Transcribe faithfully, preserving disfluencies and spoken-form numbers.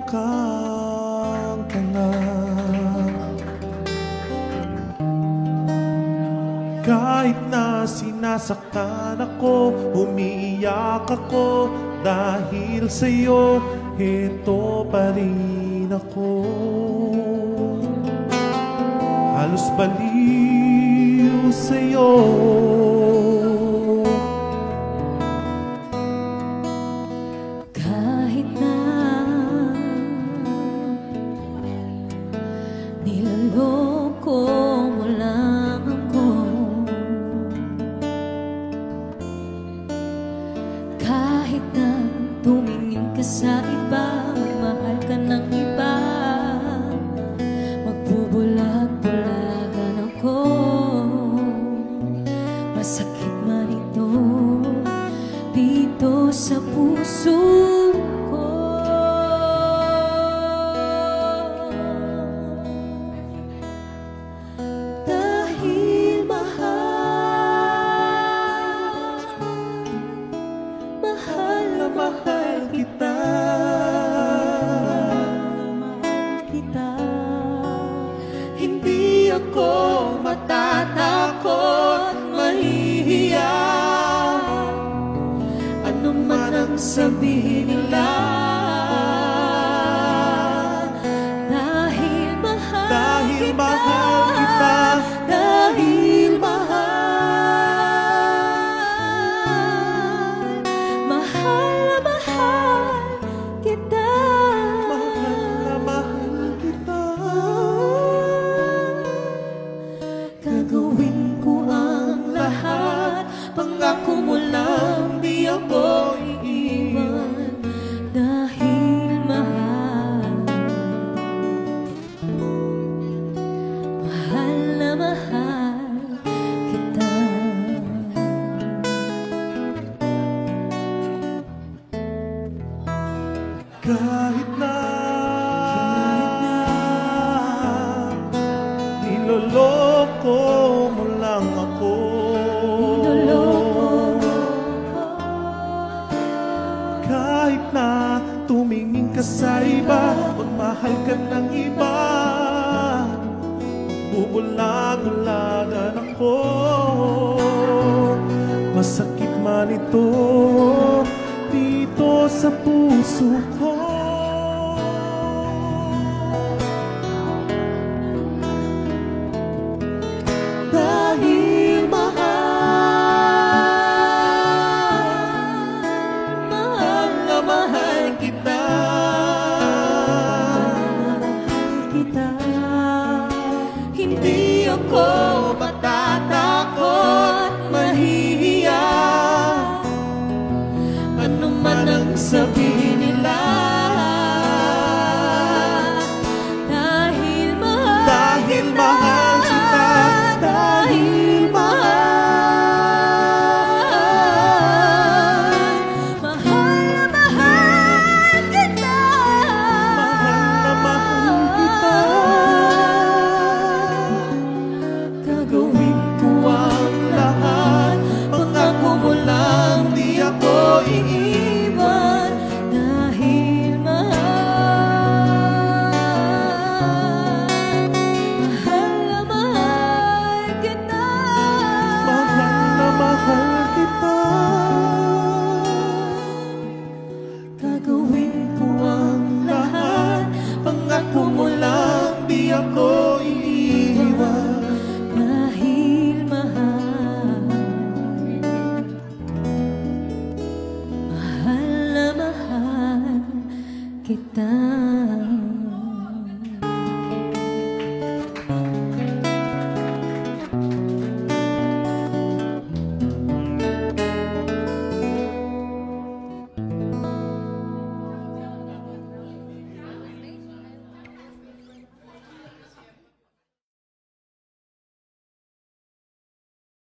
kang tanga. Kahit na sinasaktan ako, umiiyak ako, dahil sa'yo, heto pa rin ako. Halos baliw sa'yo. Kahit na nilaloko mo lang ako, kahit na tumingin ka sa iba, magmahal ka ng iba, magbubulag-bulagan ako, masakit man ito dito sa puso ko. Dahil mahal, mahal na mahal kita, mahal kita. Hindi ako matatakot, mahihiya, ano man ang sabihin nila. Dahil mahal Dahil kita, mahal kita, dahil mahal, mahal na mahal kita, mahal na mahal kita. gagawin ko ang lahat, pangako mo lang di ako iiwan. Dahil mahal, mahal na mahal kita. Kahit na niloloko mo lang ako, kahit na tumingin ka sa iba, magmahal ka ng iba, bubulag-bulagan ako, masakit man ito dito sa puso ko.